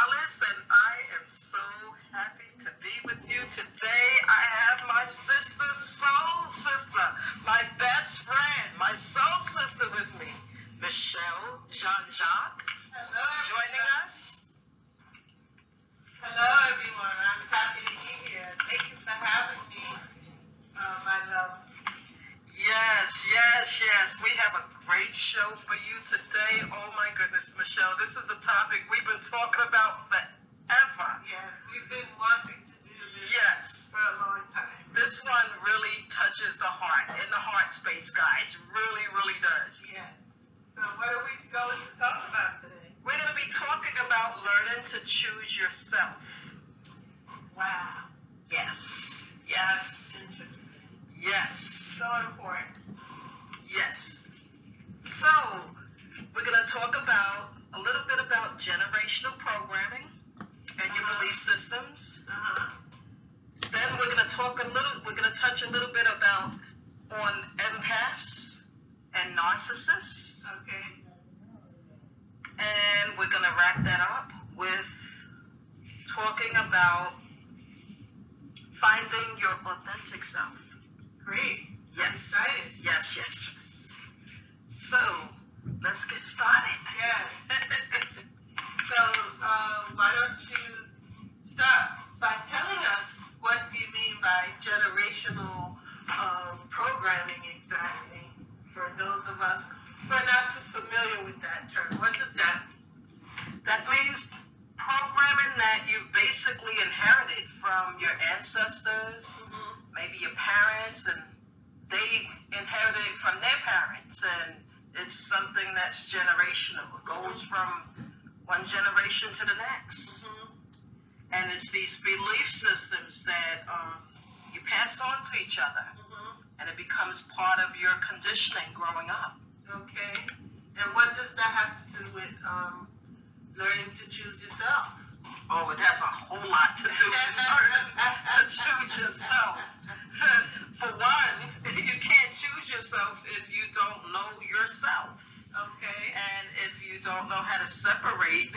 Hollis, and I am so happy to be with you today. I have my sister, soul sister, my best friend, my soul sister with me, Michelle JEAN-JACQUES, joining us. Hello, everyone. I'm happy to be here. Thank you for having me, my love. Yes. We have a great show for you today. Oh, my goodness, Michelle. This is a topic we've been talking about forever. Yes, we've been wanting to do this for a long time. This one really touches the heart, in the heart space, guys. Really does. Yes. So what are we going to talk about today? We're going to be talking about learning to choose yourself. Wow. Yes. That's interesting. Yes. So important. Yes. So, we're going to talk about a little bit about generational programming and your belief systems. Then we're going to touch a little bit about on empaths and narcissists. Okay. And we're going to wrap that up with talking about finding your authentic self. Great. Yes. Yes. So, let's get started. Yes. So, why don't you start by telling us what do you mean by generational programming exactly, for those of us who are not too familiar with that term. What does that mean? That means programming that you basically inherited from your ancestors, maybe your parents, and they inherited it from their parents, and it's something that's generational. It goes from one generation to the next. And it's these belief systems that you pass on to each other, and it becomes part of your conditioning growing up. Okay. And what does that have to do with learning to choose yourself? Oh, it has a whole lot to do with learning to choose yourself. For one, you can't choose yourself if you don't know yourself. Okay. And if you don't know how to separate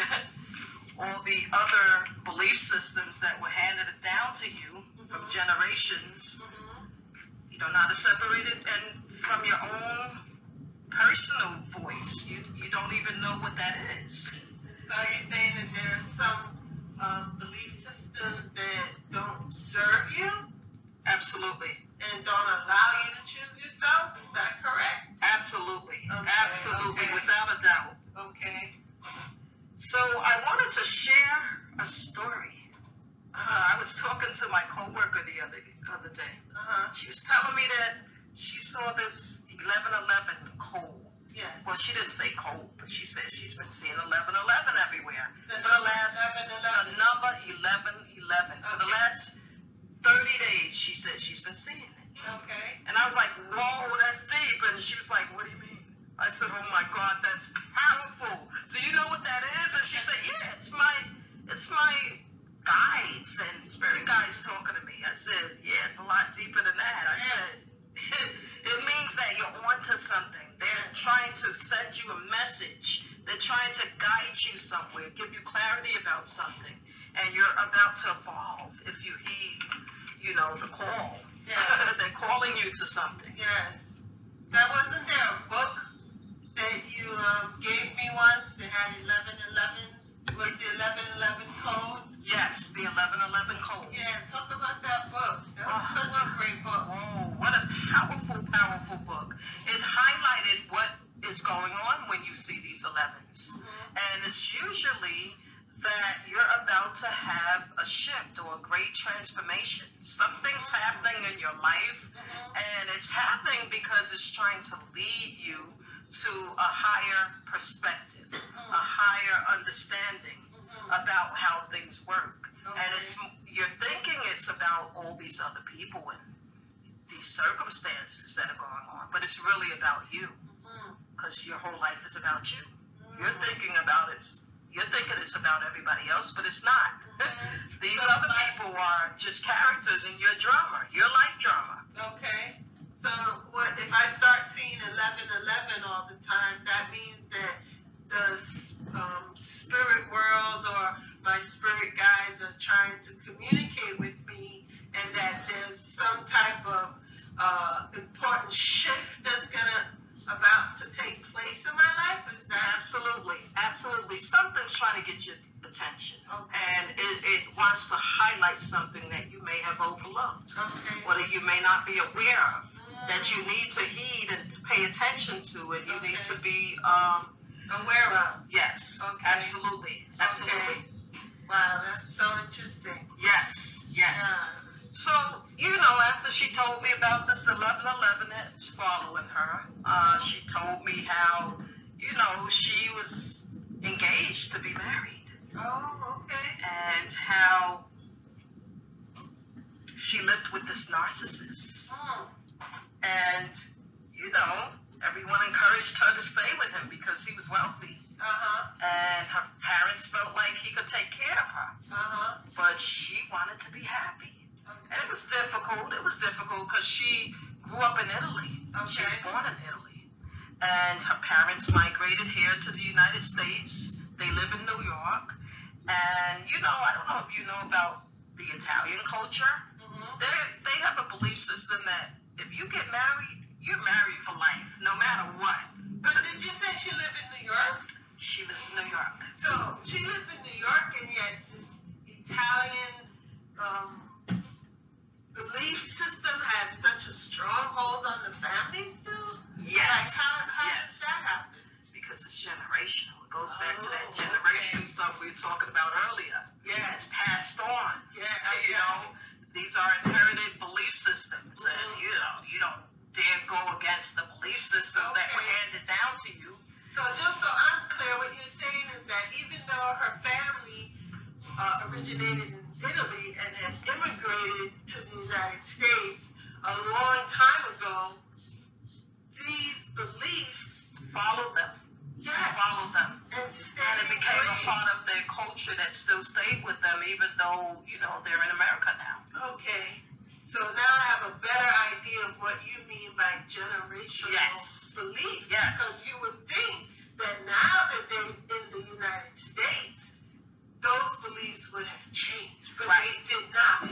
all the other belief systems that were handed down to you from generations, you don't know how to separate it, and from your own personal voice, you don't even know what that is. So are you saying that there are some belief systems that don't serve you? Absolutely. And don't allow you to choose yourself? Is that correct? Absolutely. Okay, Absolutely, okay. without a doubt. Okay. So I wanted to share a story. I was talking to my coworker the other day. She was telling me that she saw this 1111 cold. Yes. Well, she didn't say cold, but she said she's been seeing 1111 everywhere. The For the last 1111. the number 1111. For the last 30 days, she said she's been seeing it. Okay. And I was like, whoa, that's deep. And she was like, what do you mean? I said, oh my God, that's powerful. Do you know what that is? And she said, yeah, it's my guides and spirit guides talking to me. I said, yeah, it's a lot deeper than that. I said, it means that you're onto something. They're trying to send you a message. They're trying to guide you somewhere, give you clarity about something. And you're about to evolve if you heed, the call. Yes. They're calling you to something. Yes. That wasn't there a book that you gave me once that had 1111? Was the 1111 code? Yes, the 1111 code. Yeah, talk about that book. That was such a great book. Oh, what a powerful book. It highlighted what is going on when you see these 11s. And it's usually that you're about to have a shift or a great transformation. Something's happening in your life, and it's happening because it's trying to lead you to a higher perspective, a higher understanding about how things work. And you're thinking it's about all these other people and these circumstances that are going on, but it's really about you, because your whole life is about you. You're thinking it's about everybody else, but it's not. These other people are just characters in your drama, your life drama. Okay. So if I start seeing 1111 all the time, that means that the spirit world or my spirit guides are trying to communicate with me, and that there's some type of important shift that's about to take place in my life? Is that absolutely something's trying to get your attention, and it wants to highlight something that you may have overlooked, or that you may not be aware of, that you need to heed and pay attention to, and you need to be aware of? Yes. Absolutely. Wow, that's so interesting. Yes. Yeah. So, after she told me about this 1111 that's following her, she told me how, she was engaged to be married. Oh, okay. And how she lived with this narcissist. And, everyone encouraged her to stay with him because he was wealthy. And her parents felt like he could take care of her. But she wanted to be happy. And it was difficult. Because she grew up in Italy. She was born in Italy. And her parents migrated here to the United States. They live in New York. And, I don't know if you know about the Italian culture. They have a belief system that if you get married, you're married for life, no matter what. But did you say she lived in New York? She lives in New York. So she lives in New York, and yet this Italian belief system has such a stronghold on the family still? Yes. How does that happen? Because it's generational. It goes back to that generation stuff we were talking about earlier. Yeah. It's passed on. Yeah. These are inherited belief systems, and you don't dare go against the belief systems that were handed down to you. So just so I'm clear, what you're saying is that even though her family originated in Italy and then immigrated to the United States a long time ago, these beliefs followed them. And it became a part of their culture that still stayed with them, even though, they're in America now. Okay. So now I have a better idea of what you mean by generational beliefs. Yes. Because you would think that now that they're in the United States, those beliefs would have changed. But they did not.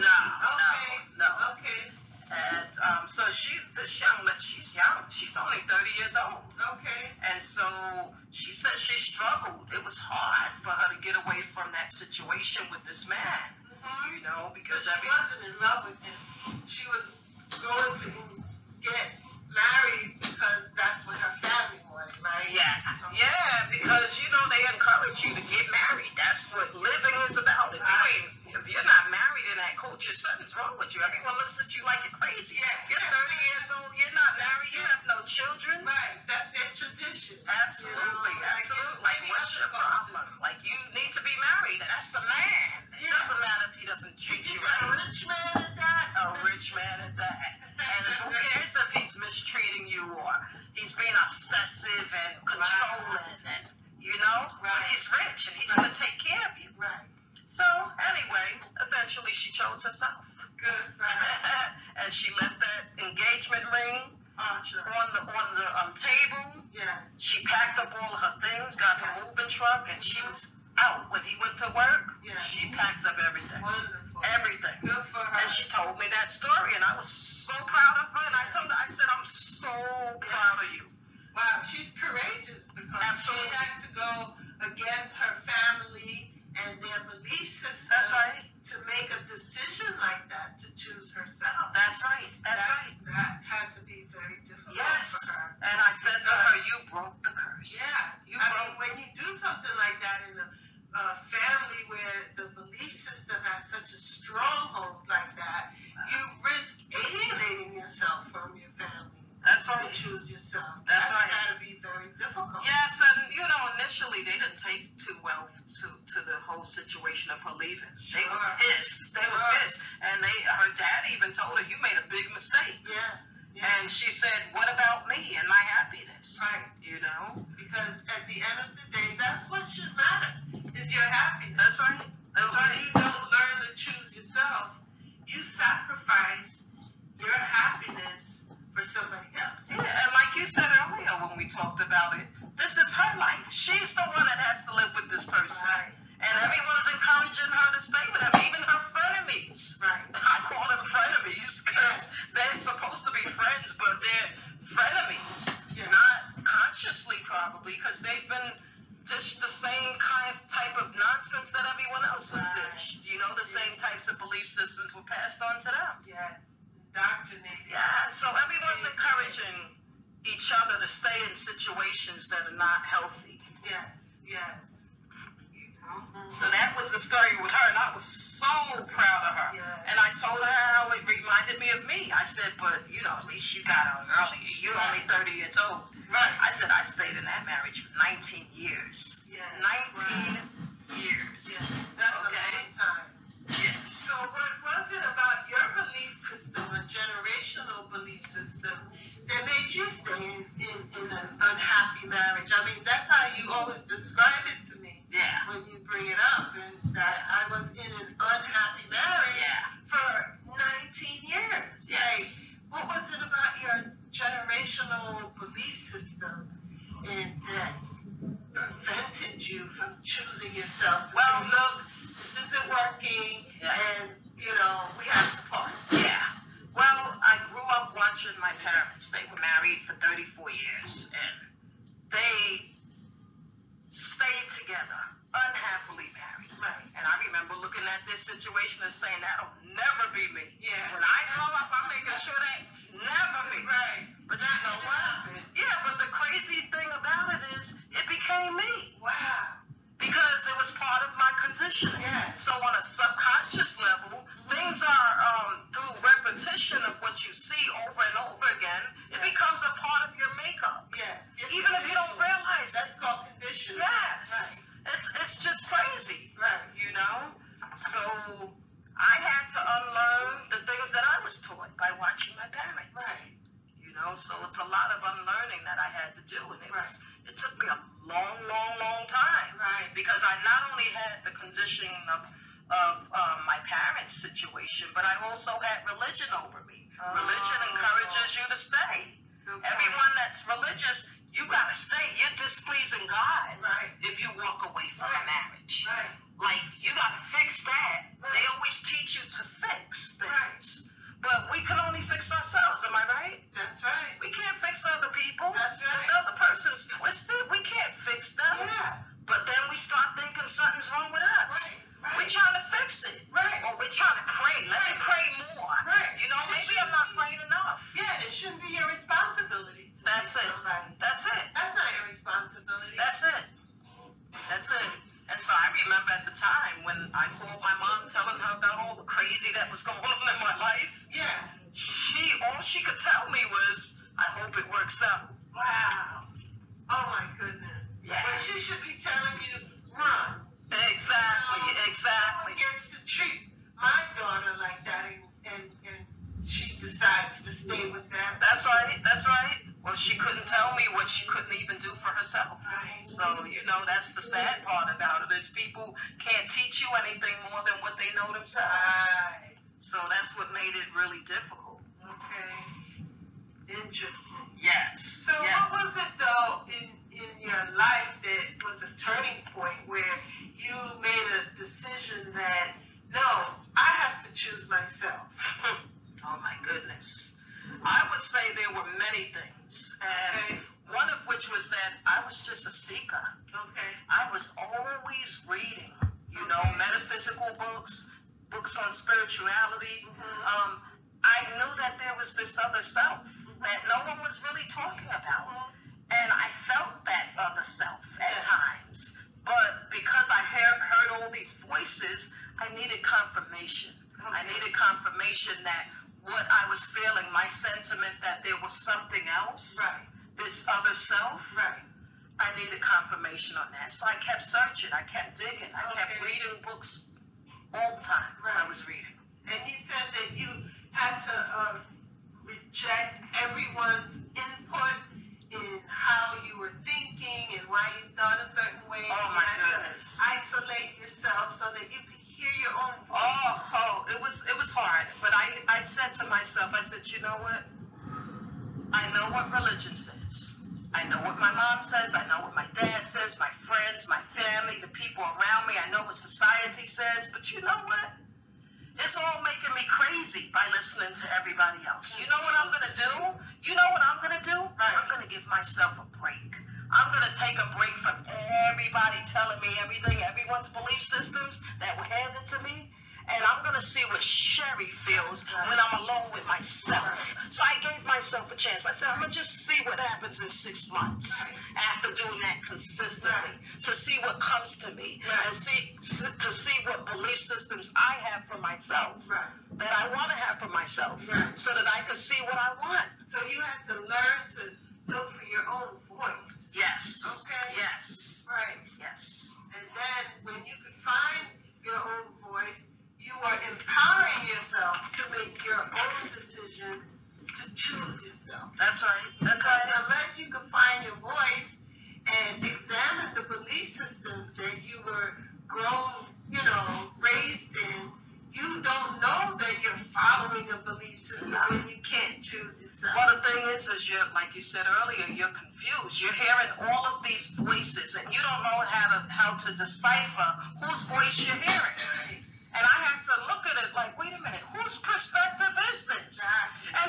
No. Okay. And so she's young. She's only 30 years old. Okay. And so she said she struggled. It was hard for her to get away from that situation with this man. Because she wasn't in love with him. She was going to get married because that's what her family wanted, right? Yeah, because they encourage you to get married. That's what living is about. If you're not married in that culture, something's wrong with you. Everyone looks at you like you're crazy. You're 30 years old, you're not married, you have no children. Right, that's their tradition. Absolutely. Like, what's your problem? Like, you need to be married. That's the man. It doesn't matter if he doesn't treat you right. A rich man at that? A rich man at that. And who cares if he's mistreating you or he's being obsessive and controlling and, but he's rich and he's going to take care of you. Right. So, anyway, eventually she chose herself. Good, right. And she left that engagement ring on the table. Yes. She packed up all of her things, got her moving truck, and she was out. When he went to work, she packed up everything. Wonderful. Everything. Good for her. And she told me that story, and I was so proud of her. And I told her, I said, I'm so proud of you. Wow, she's courageous because she had to go against her family and their belief system. That's right. To make a decision like that, to choose herself. That's right. That's right. That had to be very difficult yes. for her. And I said to her, you broke the curse. Yeah. When you do something like that in a family where the belief system has such a stronghold like that, you risk alienating yourself from your family. That's right. To choose yourself. That's right. Got to be very difficult. Yes, and initially they didn't take too well to the whole situation of her leaving. Sure. They were pissed. And her dad even told her, "You made a big mistake." Yeah. And she said, "What about me and my happiness?" Right. Because at the end of the day, that's what should matter, is your happiness. That's right. That's right. When you don't learn to choose yourself, you sacrifice your happiness for somebody else. Yeah, and like you said earlier when we talked about it, this is her life. She's the types of belief systems were passed on to them. Yes. Indoctrinated. Yeah, so everyone's encouraging each other to stay in situations that are not healthy. Yes, yes. So that was the story with her, and I was so proud of her. Yeah. And I told her how it reminded me of me. I said, but, you know, at least you got out early. You're only 30 years old. Right. I said, I stayed in that marriage for 19 years. Yeah. 19 years. Yeah. That's a long time. Yes. So what was it about your belief system, a generational belief system, that made you stay in an unhappy marriage? I mean, that's how you always describe it to me. Yeah. When you bring it up, is that I was in an unhappy marriage for 19 years. Yes. Like, what was it about your generational belief system that prevented you from choosing yourself to say, look, this isn't working, and, you know, we have to part? Yeah. Well, I grew up watching my parents. They were married for 34 years, and they stayed together, unhappily married. Right. And I remember looking at this situation and saying, that'll never be me. Yeah. When I grow up, I'm making sure that's never me. Right. But you know what? Yeah, but the crazy thing about it is it became me. Wow. Because it was part of my conditioning. Yeah. So on a subconscious level, things are through repetition of what you see over and over again, it becomes a part of your makeup. Yes. Even if you don't realize it. That's called conditioning. Yes. Right. It's just crazy. Right. You know? So I had to unlearn the things that I was taught by watching my parents. Right. You know, so it's a lot of unlearning that I had to do, and it took me a long, long, long time. Right. Because I not only had the conditioning of my parents' situation, but I also had religion over me. Religion encourages you to stay. Everyone that's religious, you gotta stay. You're displeasing God if you walk away from a marriage. Right. Like, you gotta fix that. They always teach you to fix things. But we can only fix ourselves, am I right? That's right. We can't fix other people. That's right. If the other person's twisted, we can't fix them. Yeah. But then we start thinking something's wrong with us. Right. We're trying to fix it. Right. Or we're trying to pray. Let me pray more. Right. You know, maybe I'm not praying enough. Yeah, it shouldn't be your responsibility to That's it. somebody. That's it. That's not your responsibility. That's it. That's it. And so I remember at the time when I called my mom telling her about all the crazy that was going on in my life. Yeah. All she could tell me was, I hope it works out. Wow. Oh my goodness. Yeah. But she should be telling you, run. Exactly. No one gets to treat my daughter like that, and she decides to stay with them. That's right. Well, she couldn't tell me what she couldn't even do for herself. Right. So, you know, that's the sad part about it is people can't teach you anything more than what they know themselves. Right. So that's what made it really difficult. Okay. Interesting. Yes. So what was it, though, in your life that was a turning point where you made a decision that, no, I have to choose myself? Oh, my goodness. I would say there were many things, and one of which was that I was just a seeker. Okay. I was always reading, you know, metaphysical books on spirituality. I knew that there was this other self that no one was really talking about, and I felt that other self at times. But because I heard all these voices, I needed confirmation. I needed confirmation that what I was feeling, my sentiment that there was something else, this other self, I needed confirmation on that. So I kept searching, I kept digging, I kept reading books all the time I was reading. And you said that you had to reject everyone's input in how you were thinking and why you thought a certain way. Oh, my goodness. Isolate yourself so that you could hear your own voice. It was hard. But I said to myself, I said, you know what? I know what religion says. I know what my mom says. I know what my dad says, my friends, my family, the people around me. I know what society says. But you know what? It's all making me crazy by listening to everybody else. You know what I'm going to do? You know what I'm going to do? I'm going to give myself a break. I'm going to take a break from everybody telling me everything, everyone's belief systems that were handed to me. and I'm going to see what Sherry feels when I'm alone with myself. So I gave myself a chance. I said, I'm going to just see what happens in 6 months after doing that consistently, to see what comes to me, and to see what belief systems I have for myself, that I want to have for myself, so that I could see what I want. So you had to learn to look for your own voice. Yes. Okay. Yes. Right. Yes. And then when you could find your own voice, you are empowering yourself to make your own decision to choose yourself. That's right. That's Because right. unless you can find your voice and examine the belief systems that you were grown, raised in, you don't know that you're following a belief system when you can't choose yourself. Well, the thing is you're, like you said earlier, you're confused. You're hearing all of these voices, and you don't know how to decipher whose voice you're hearing. And I have to look at it like, wait a minute, whose perspective is this? Exactly. And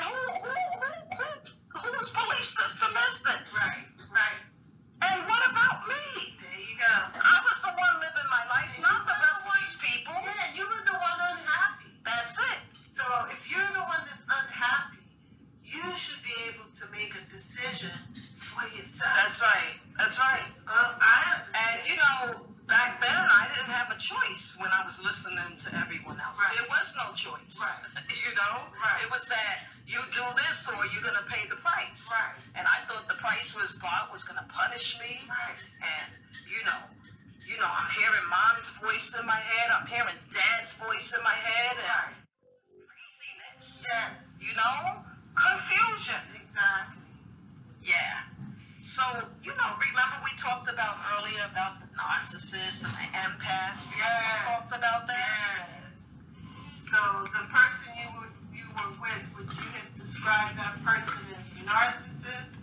whose belief system is this? Right. And what about me? There you go. I was the one living my life, not the rest of these people. Yeah, you were the one unhappy. That's it. So if you're the one that's unhappy, you should be able to make a decision for yourself. That's right. That's right. I understand. And back then I didn't have a choice when I was listening to everyone else. Right. There was no choice. Right. Right. It was that you do this or you're gonna pay the price. Right. And I thought the price was God was gonna punish me. Right. And I'm hearing mom's voice in my head. I'm hearing dad's voice in my head. And craziness. Yes. Confusion. Exactly. Yeah. So, remember we talked about earlier about the narcissist and the empath? We talked about that? Yes. So the person you were with, would you have described that person as a narcissist?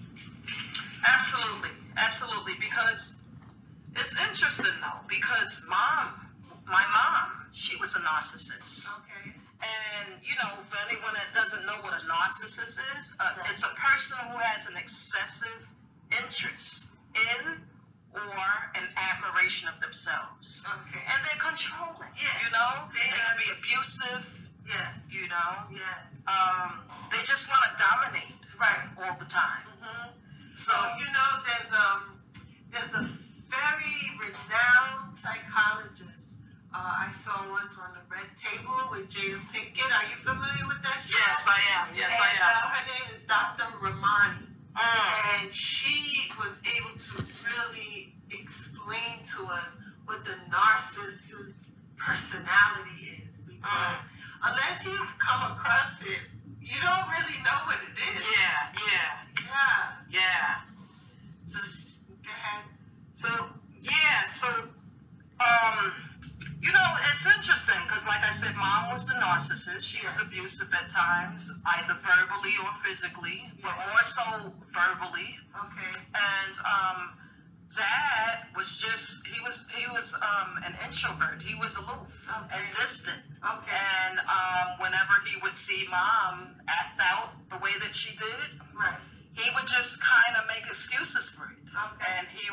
Absolutely, because it's interesting though, because my mom, she was a narcissist. Okay. And, for anyone that doesn't know what a narcissist is, it's a person who has an excessive interest in or an admiration of themselves. Okay. And they're controlling. Yeah. They can be abusive. Yes. Yes. They just want to dominate. Right. All the time. Mm-hmm. So, there's a very renowned psychologist I saw once on the Red Table with Jada Pinkett. Are you familiar with that show? Yes, I am. Her name is Dr. Ramani. And she was able to really explain to us what the narcissist's personality is. Because unless you've come across it, you don't really know what it is. Yeah. Go ahead. It's interesting because, like I said, mom was the narcissist. She was abusive at times, either verbally or physically, but more so verbally. Okay. And dad was he was an introvert. He was aloof and distant. Okay. And whenever he would see mom act out the way that she did, right, he would just kind of make excuses for it. Okay. And he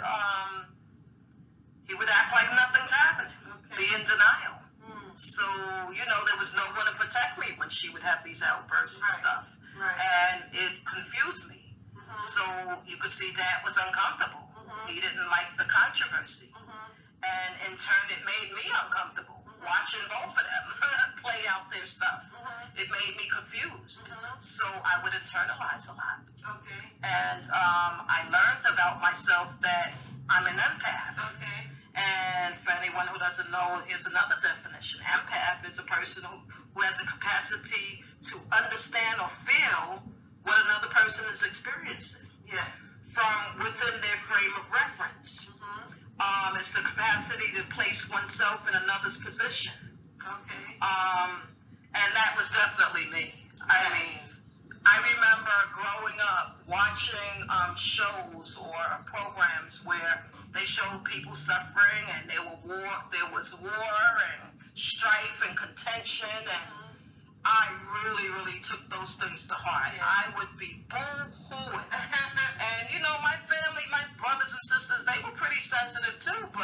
would act like nothing's happening, be in denial. So, there was no one to protect me when she would have these outbursts and stuff. Right. And it confused me. So you could see dad was uncomfortable. He didn't like the controversy. And in turn, it made me uncomfortable watching both of them play out their stuff. It made me confused. So I would internalize a lot. Okay. And I learned about myself that I'm an empath. Okay. And for anyone who doesn't know, here's another definition. Empath is a person who has a capacity to understand or feel what another person is experiencing. Yes. From within their frame of reference. It's the capacity to place oneself in another's position. Okay. And that was definitely me. Yes. I remember growing up watching shows or programs where they showed people suffering and there was war and strife and contention, and I really, really took those things to heart. Yeah. I would be boo-hooing. And my family, my brothers and sisters, they were pretty sensitive too, but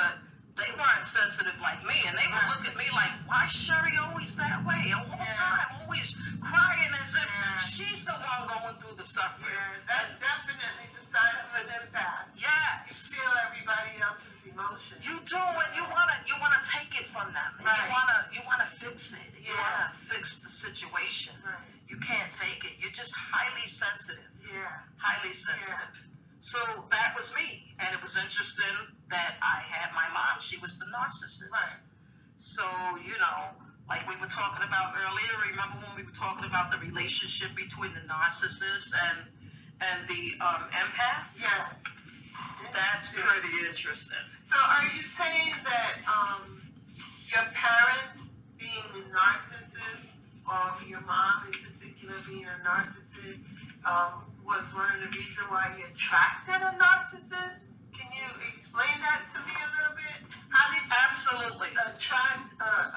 they weren't sensitive like me, and they would look at me like, why is Sherrie always that way? All the time, always crying as if she's the one going through the suffering. Yeah, that's definitely the sign of an empath. Yes. You feel everybody else's emotions. You do, and you wanna take it from them. And you wanna fix it. You wanna fix the situation. Right. You can't take it. You're just highly sensitive. Yeah. Highly sensitive. So that was me, and it was interesting that I had my mom. She was the narcissist. Right. So, you know, like we were talking about earlier, remember when we were talking about the relationship between the narcissist and the empath? Yes. That's pretty interesting. So are you saying that your parents being the narcissist, or your mom in particular being a narcissist, was one of the reasons why you attracted a narcissist? Can you explain that to me a little bit? How did you attract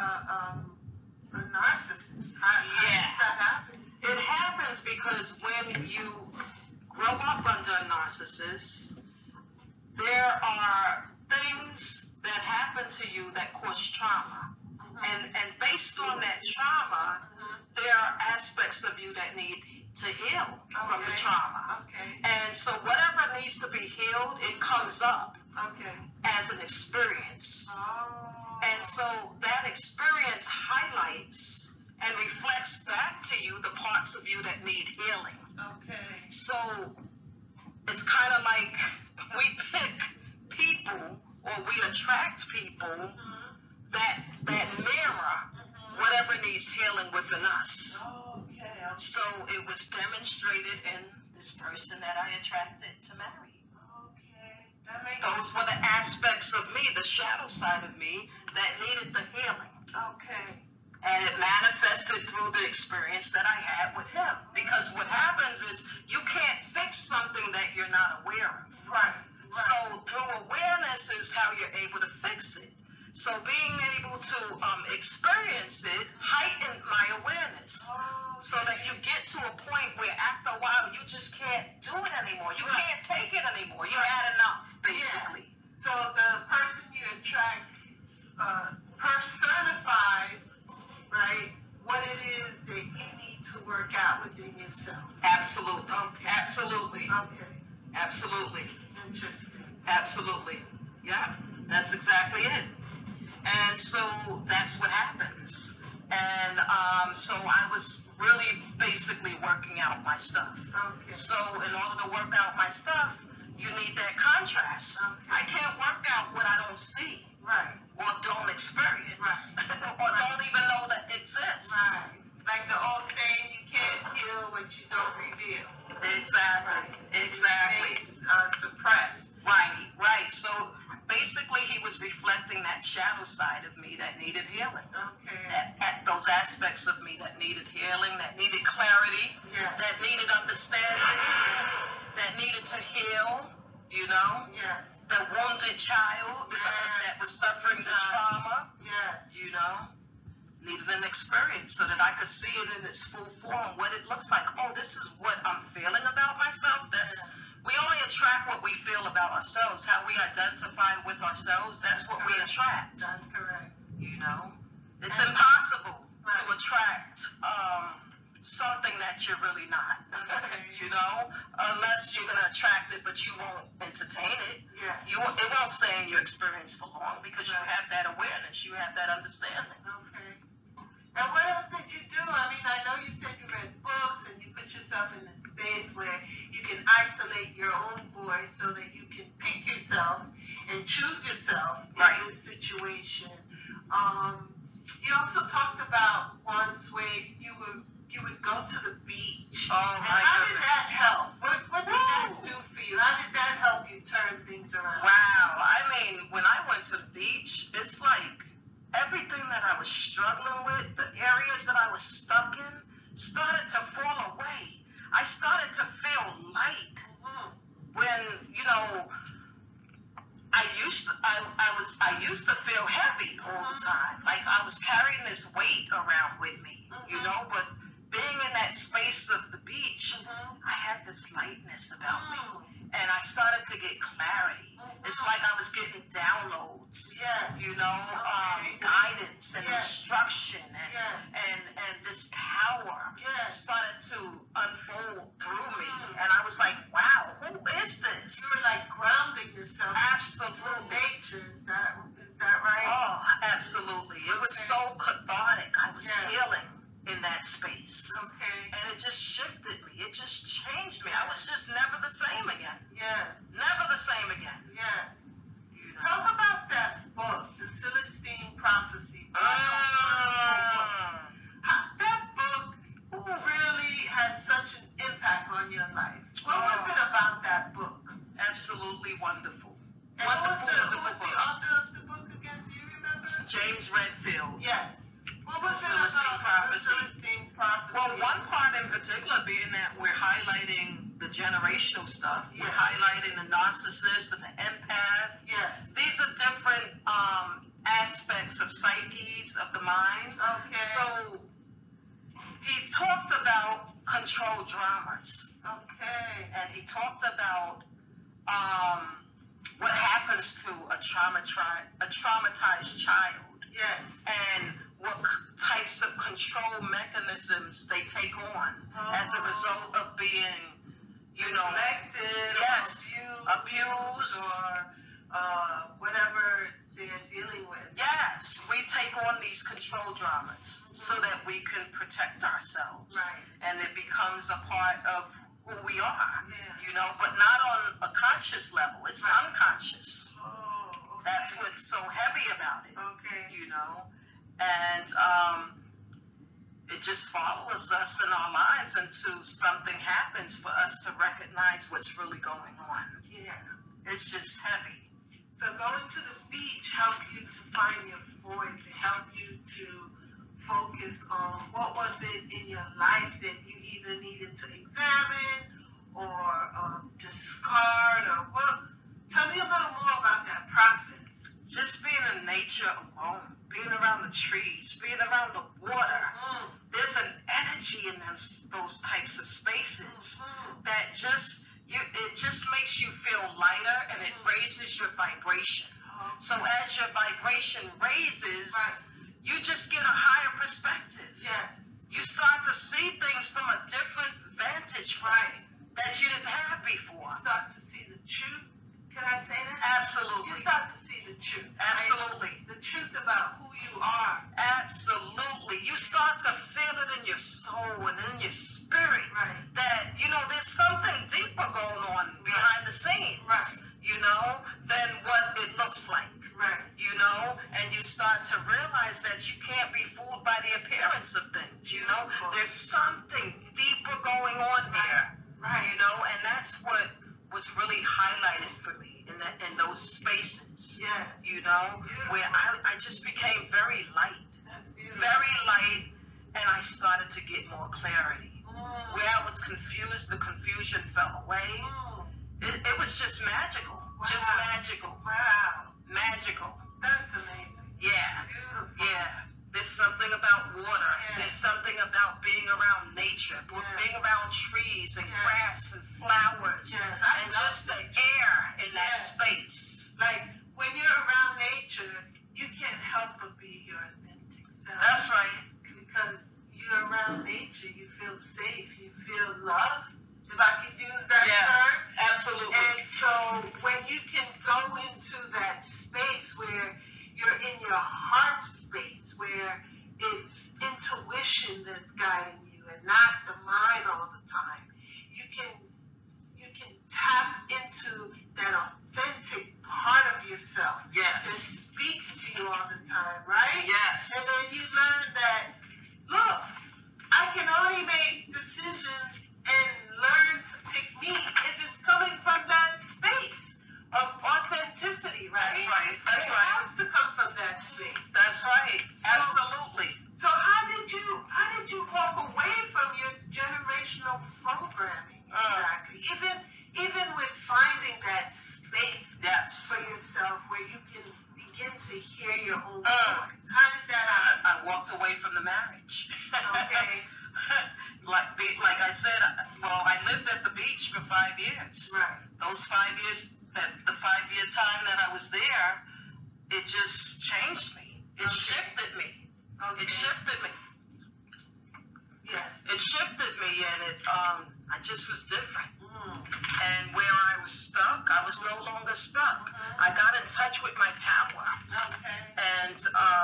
a narcissist? How did that happen? It happens because when you grow up under a narcissist, there are things that happen to you that cause trauma. And based on that trauma, there are aspects of you that need to heal from the trauma. And so whatever needs to be healed, it comes up as an experience. And so that experience highlights and reflects back to you the parts of you that need healing. So it's kind of like we pick people, or we attract people that mirror whatever needs healing within us. So it was demonstrated in this person that I attracted to marry. Those were the aspects of me, the shadow side of me, that needed the healing. And it manifested through the experience that I had with him. Because what happens is you can't fix something that you're not aware of. So through awareness is how you're able to fix it. So being able to experience it heightened my awareness. So that you get to a point where after a while you just can't do it anymore. You can't take it anymore. You had enough, basically. So the person you attract personifies, right, what it is that you need to work out within yourself. Absolutely. Absolutely. Absolutely. Interesting. Absolutely. Yeah, that's exactly it. And so that's what happens. And so I was really basically working out my stuff. So in order to work out my stuff, you need that contrast. I can't work out what I don't see. Or don't experience. Or don't even know that exists. Like the old saying, you can't heal what you don't reveal. Exactly. Suppressed. Right. So basically he was reflecting that shadow side of me that needed healing. Those aspects of me that needed healing, that needed clarity, that needed understanding, that needed to heal, you know? The wounded child that was suffering the trauma, you know? Needed an experience so that I could see it in its full form, what it looks like. Oh, this is what I'm feeling about myself. We only attract what we feel about ourselves, how we identify with ourselves. That's what we attract. That's correct. You know, it's impossible to attract something that you're really not. You know, unless you're gonna attract it, but you won't entertain it. It won't stay in your experience for long because you have that awareness, you have that understanding. And what else did you do? I mean, I know you said you read books and you put yourself in a space where you can isolate your own voice so that you can pick yourself and choose yourself in this situation. You also talked about once where you would go to the beach. Oh, and how did that help? What did that do for you? How did that help you turn things around? Wow. I mean, when I went to the beach, it's like everything that I was struggling with, the areas that I was stuck in, started to fall away. I started to feel light. When, you know, I used to feel heavy all the time. Like I was carrying this weight around with me, you know, but being in that that space of the beach, I had this lightness about me. And I started to get clarity. It's like I was getting downloads, guidance and instruction and this power started to unfold through me. And I was like, wow, who is this? You were like grounding yourself. Absolutely. In nature, is that right? Oh, absolutely. It was so cathartic. I was healing in that space. Okay. And it just shifted me. It just changed me. I was just never the same again. Yes. Never the same again. Yes. Talk about that book, the Celestine Prophecy. That book really had such an impact on your life. What was it about that book? Absolutely wonderful. And who was the author of the book again? Do you remember? James Redfield. Yes. What was it Celestine about Prophecy? The Celestine Prophecy? Well, one part in particular being that we're highlighting the generational stuff. We're highlighting the narcissist and the empath. Yes. These are different aspects of psyches of the mind. Okay. So he talked about control dramas. Okay. And he talked about what happens to a traumatized child. Yes. And what types of control mechanisms they take on as a result of being, neglected, abused, or whatever they're dealing with. Yes, we take on these control dramas so that we can protect ourselves. Right. And it becomes a part of who we are, Yeah. but not on a conscious level. It's unconscious. Oh, okay. That's what's so heavy about it. Okay. And it just follows us in our lives until something happens for us to recognize what's really going on. Yeah. It's just heavy. So going to the beach helped you to find your voice. It helped you to focus on what was it in your life that you either needed to examine or discard or what. Tell me a little more about that process. Just being in nature alone, being around the trees, being around the water. There's an energy in those types of spaces that it just makes you feel lighter and it raises your vibration. So as your vibration raises, you just get a higher perspective. Yes. You start to see things from a different vantage point that you didn't have before. You start to see the truth. Can I say that? Absolutely. You start to see the truth. Absolutely. Right? The truth about who you are. Absolutely. You start to feel it in your soul and in your spirit. Right. That, there's something deeper going on behind the scenes. Right. Than what it looks like. Right. And you start to realize that you can't be fooled by the appearance of things. There's something deeper going on here. Right. And that's what was really highlighted for me in those spaces. Yes. Where I just became very light. That's beautiful. Very light, and I started to get more clarity. Where I was confused, the confusion fell away. It was just magical. Wow. Just magical. Wow. Magical. That's amazing. Yeah. Beautiful. Yeah. There's something about water. Yes. There's something about being around nature, being around trees and grass and flowers, and just the air in that space. Like when you're around nature, you can't help but be your authentic self. That's right. Because you're around nature, you feel safe, you feel loved. If I could use that term. Absolutely. And so when you can go into that space where you're in your heart space, where it's intuition that's guiding you and not the mind all the time, you can tap into that authentic part of yourself that speaks to you all the time, right? Yes. And then you learn that, look, I can only make decisions and learn to pick me if it's coming from that space of authenticity, right? That's right. That's it right. has to come from that space. That's right. Absolutely. So how did you walk away from your generational programming exactly? Even with finding that space for yourself where you can begin to hear your own voice. How did that happen? I walked away from the marriage. Okay. like I said, well, I lived at the beach for 5 years. Right. Those 5 years, the 5-year time that I was there, it just changed me. It shifted me. Okay. It shifted me. Yes. It shifted me, and I just was different. And where I was stuck, I was no longer stuck. I got in touch with my power. Okay. And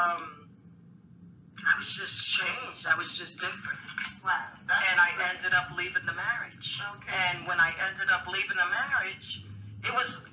I was just changed. I was just different. Wow. And I ended up leaving the marriage. Okay. And when I ended up leaving the marriage, it was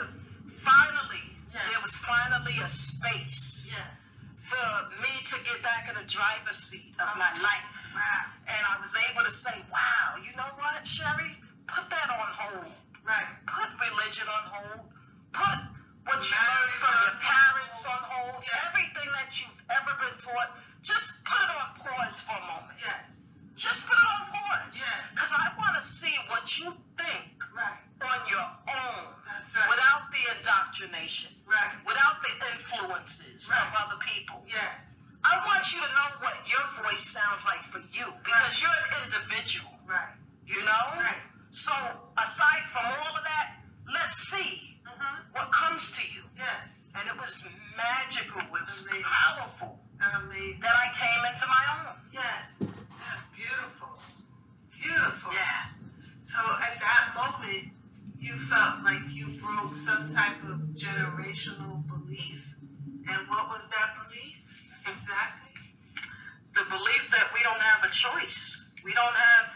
finally, there was finally a space for me to get back in the driver's seat of my life. Wow. And I was able to say, wow, you know what, Sherry? Put that on hold. Right. Put religion on hold. Put what you learned from your parents on hold. Everything that you've ever been taught, just put it on pause for a moment. Yes. Just put it on pause. Yes. Because I want to see what you think on your own. That's right. Without the indoctrination. Right. Without the influences of other people. Yes. I want you to know what your voice sounds like for you. Because you're an individual. Right. You know? Right. So, aside from all of that, let's see what comes to you. Yes. And it was magical. It was Amazing. powerful. Amazing. That I came into my own. Yes. That's beautiful. Beautiful. Yeah. So at that moment, you felt like you broke some type of generational belief. And what was that belief exactly? The belief that we don't have a choice. We don't have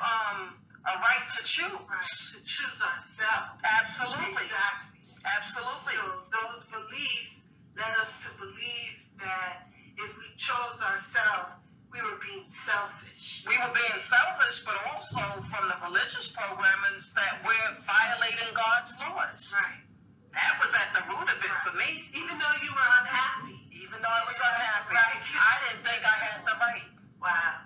a right to choose. Right. To choose ourselves. Absolutely. Exactly. Absolutely. So those beliefs led us to believe that if we chose ourselves, we were being selfish. We were being selfish, but also from the religious programmings that we're violating God's laws. Right. That was at the root of it for me. Even though you were unhappy. Even though I was unhappy. Right. I didn't think I had the right. Wow.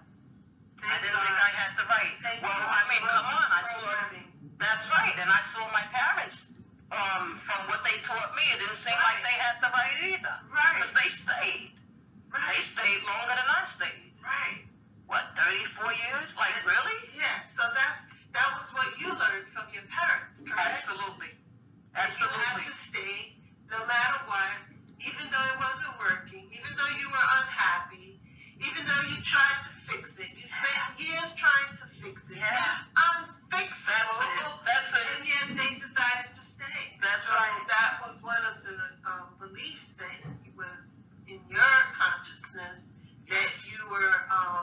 I didn't think I had the right. Well, I mean, come on. I saw. That's right. And I saw my parents. From what they taught me, it didn't seem like they had the right either. Right. Because they stayed. Right. They stayed longer than I stayed. Right. What, 34 years? Like, really? Yeah. So that was what you learned from your parents, correct? Absolutely. Absolutely. You had to stay no matter what, even though it wasn't working, even though you were unhappy, even though you tried to fix it. You spent years trying to fix it. Yeah. It's unfixable. That's it. And yet they decided to stay. That's so right. That was one of the beliefs that was in your consciousness that you were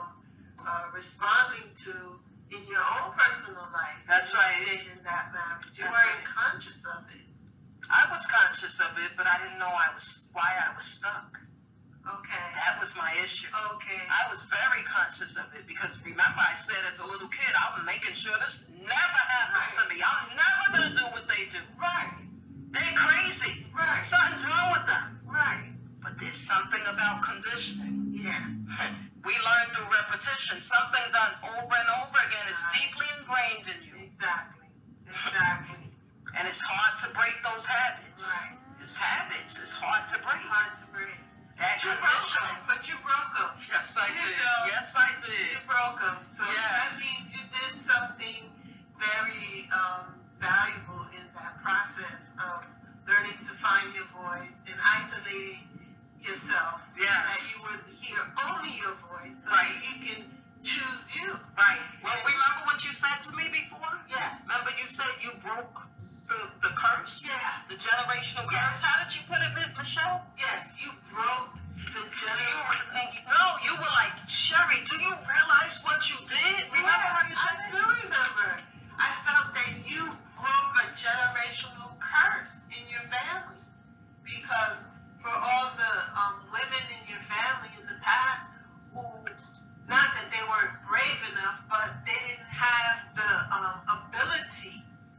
responding to in your own personal life. That's right. You stayed in that marriage. You That's weren't right. conscious of it. I was conscious of it, but I didn't know why I was stuck. Okay. That was my issue. Okay. I was very conscious of it because remember I said as a little kid, I'm making sure this never happens to me. I'm never going to do what they do. Right. They're crazy. Right. Something's wrong with them. Right. But there's something about conditioning. Yeah. We learn through repetition. Something done over and over again is deeply ingrained in you. Exactly. Exactly. And it's hard to break those habits. Right. It's habits. It's hard to break. Hard to break. That conditioning. But you broke them. Yes, I did. Yes, I did. You broke them. So that means you did something very valuable in that process of learning to find your voice and isolating yourself. So that you would hear only your voice so that you can choose you. Right. Well, remember what you said to me before? Yeah. Remember you said you broke the curse? Yeah. The generational curse? How did you put it, Michelle? Yes, you broke the generational. No, you were like, Sherry, do you realize what you did? Remember how you said I do remember. I felt that you broke a generational curse in your family because for all the women in your family in the past who, not that they weren't brave enough, but they didn't have the ability,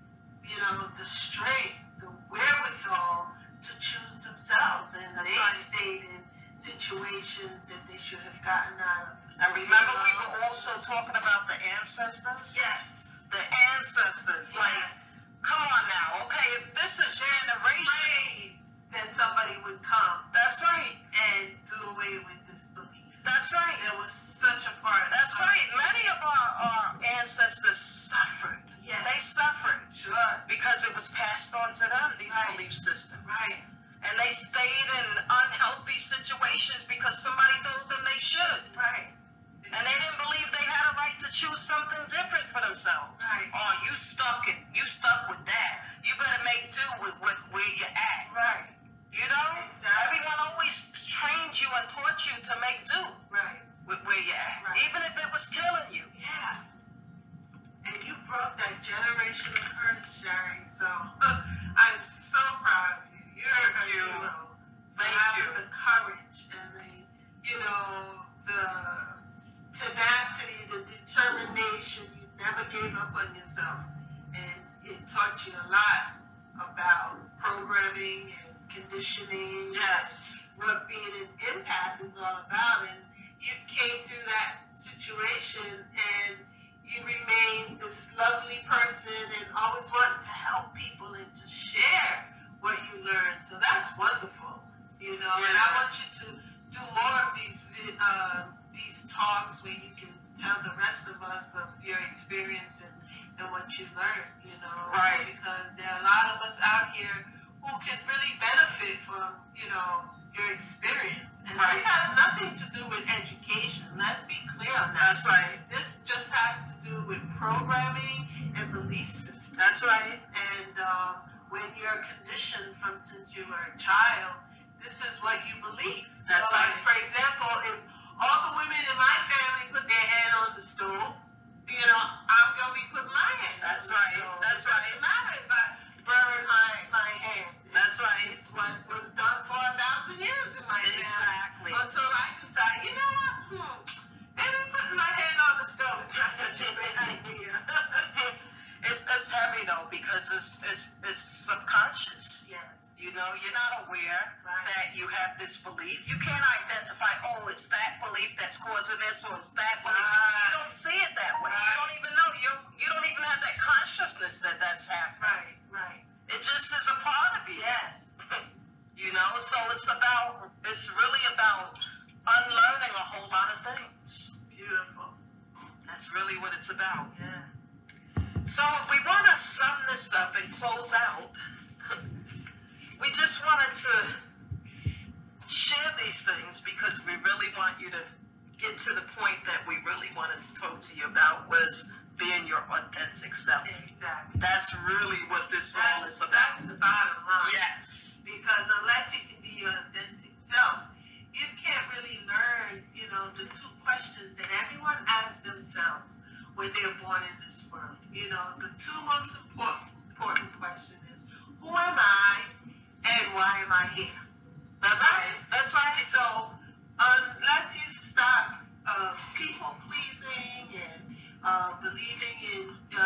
the strength, the wherewithal to choose themselves, and they stayed in situations that they should have gotten out of. And remember, we were also talking about the ancestors? Yes. The ancestors. Yes. Like, come on now, okay, if this is generation, then somebody would come. That's right. And do away with this belief. That's right. There was such a part. That's right. Many of our gave up on yourself. And it taught you a lot about programming and conditioning. Yes. What being an empath is all about. And you came through that situation and you remained this lovely person and always wanted to help people and to share what you learned. So that's wonderful, you know. And I want you to do more of these talks where you can tell the rest of us of your experience and what you learned, you know. Right. Because there are a lot of us out here who can really benefit from, you know, your experience. And this has nothing to do with education. Let's be clear on that. That's right. This just has to do with programming and belief systems. That's right. And when you're conditioned from since you were a child, this is what you believe. That's so, right. like, for example, if all the women in my family put their hand on the stove, you know, I'm going to be putting my hand That's on the right. stove. That's It right. doesn't matter if I burn my hand. That's right. It's what was done for 1,000 years in my family. Exactly. Until I decide, you know what? Maybe putting my hand on the stove is not such a great idea. It's heavy though because it's subconscious. Yes. You know, you're not aware that you have this belief. You can't identify, oh, it's that belief that's causing this, or it's that belief. You don't see it that way. You don't even know. You don't even have that consciousness that that's happening. Right. It just is a part of you. Yes. You know, so it's really about unlearning a whole lot of things. Beautiful. That's really what it's about. Yeah. So if we want to sum this up and close out, we just wanted to share these things because we really want you to get to the point that we really wanted to talk to you about was being your authentic self. Exactly. That's really what this all is about. That's the bottom line. Yes. Because unless you can be your authentic self, you can't really learn, you know, the two questions that everyone asks themselves when they're born in this world. You know, the two most important question is, who am I and why am I here? That's right. That's right. So unless you stop people pleasing and believing in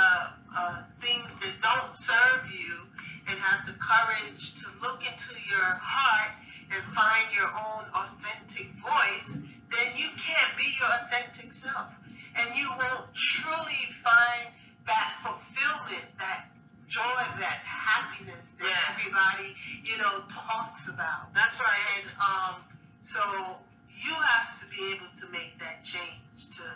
things that don't serve you and have the courage to look into your heart and find your own authentic voice, then you can't be your authentic self. And you won't truly find that fulfillment, that joy, that happiness that everybody, you know, talks about. That's right. And so you have to be able to make that change, to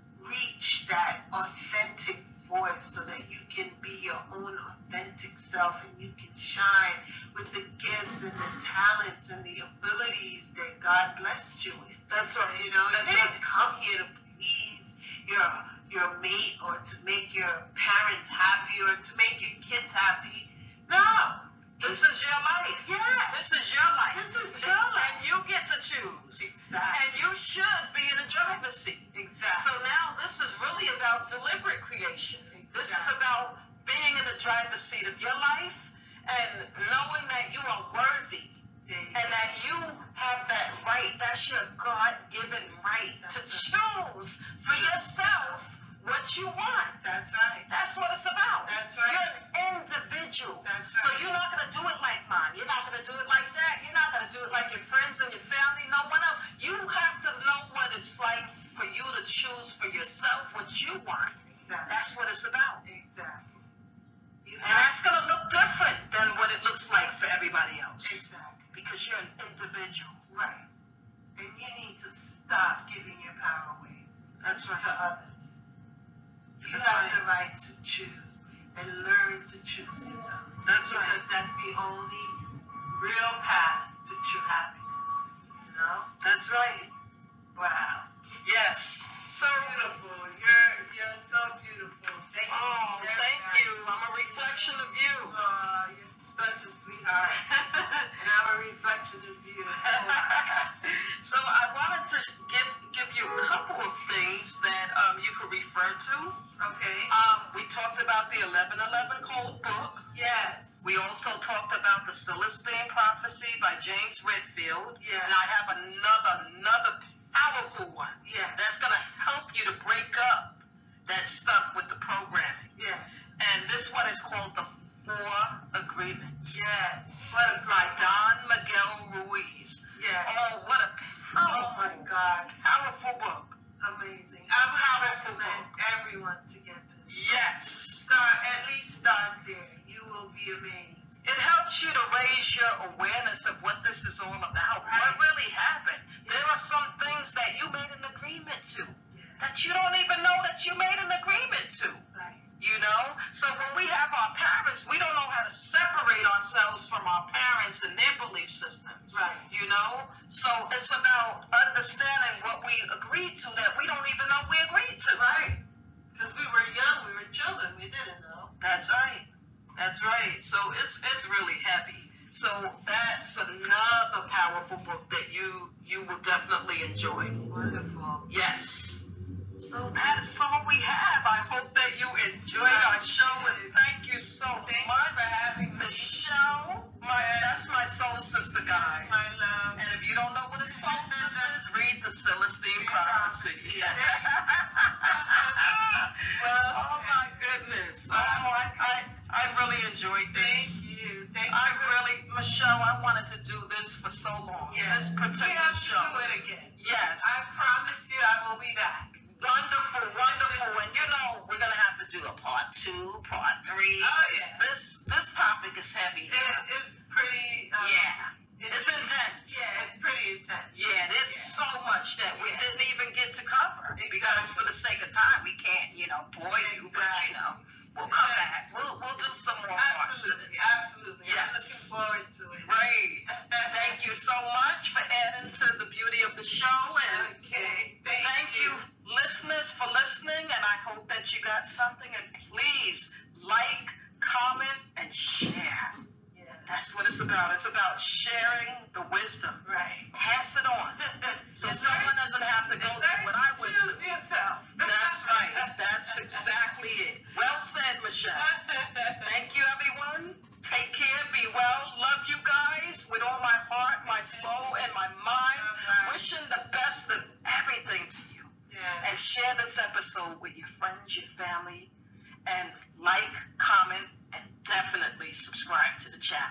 reach that authentic voice so that you can be your own authentic self and you can shine with the gifts and the talents and the abilities that God blessed you with. That's right. You know, you didn't come here to please your mate or to make your parents happy or to make your kids happy. No. This is your life. Yeah. This is your life. This is your life. And you get to choose. Exactly. And you should be in the driver's seat. Exactly. So now this is really about deliberate creation. Exactly. This is about being in the driver's seat of your life and knowing that you are worthy and that you have that right. That's your God-given right to choose for yourself what you want. That's right. That's what it's about. That's right. You're an individual. That's So right. you're not going to do it like mine. You're not going to do it like that. You're not going to do it like your friends and your family. No one else. You have to know what it's like for you to choose for yourself what you want. Exactly. That's what it's about. Exactly. And that's going to look different than what it looks like for everybody else. Exactly. Because you're an individual. Right. And you need to stop giving your power away That's to right. others. You That's have right. the right to choose and learn to choose yourself. That's right. Because that's the only real path to true happiness. You know? That's right. Wow. Yes. So Beautiful. You're so beautiful. Thank you. Oh, very thank much. you. I'm a reflection of you. Oh, you're such a sweetheart. And I'm a reflection of you. So I wanted to give you a couple of things that you could refer to. Okay. We talked about the 11:11 code book. Yes. We also talked about the Celestine Prophecy by James Redfield. Yes. And I have another powerful one. Yes. That's going to help you to break up that stuff with the programming. This one is called The 4 Agreements. Yes. What a By great Miguel Ruiz. Yeah. Oh, what a Oh my God. powerful book. Amazing. I would recommend everyone to get this. Yes. At least start there. You will be amazed. It helps you to raise your awareness of what this is all about. Right. What really happened. There are some things that you made an agreement to that you don't even know that you made an agreement to. Right. You know? So when we have our parents, we don't know how to separate ourselves from our parents and their belief systems. Right. You know? So it's about understanding what we agreed to that we don't even know we agreed to. Right. Because we were young, we were children, we didn't know. That's right. That's right. So it's really heavy. So that's another powerful book that you will definitely enjoy. Wonderful. Yes. So that's all we have. I hope that you enjoyed our show, and thank you so much for having me. Michelle. That's my soul sister, guys. My love. And if you don't know what a soul sister is, read the Celestine Prophecy. Well, oh my goodness. Oh, I really enjoyed this. Thank you. Michelle, I wanted to do this for so long. Yes. This particular we have show. to do it again. Yes. I promise you I will be back. Wonderful, wonderful. And you know, we're going to have to do a part 2, part 3. Oh, yeah. This topic is heavy. It's pretty... It's intense. Yeah, it's pretty intense. Yeah, there's so much that we didn't even get to cover. Exactly. Because for the sake of time, we can't, bore you. But, we'll come back. We'll do some more parts of this. Absolutely. Yes. I'm looking forward to it. Great. Thank you so much for adding to the beauty of the show. And Okay. thank you, listeners, for listening. And I hope that you got something. And please like, comment, and share. Yeah. That's what it's about. It's about sharing the wisdom. Right. Pass it on. So someone doesn't have to go through what I went through. Choose yourself. That's right. That's exactly it. Well said, Michelle. Thank you, everyone. Take care. Be well. Love you guys with all my heart, my soul, and my mind. Wishing the best of everything to you. Yeah. And share this episode with your friends, your family, and like, comment, and definitely subscribe to the channel.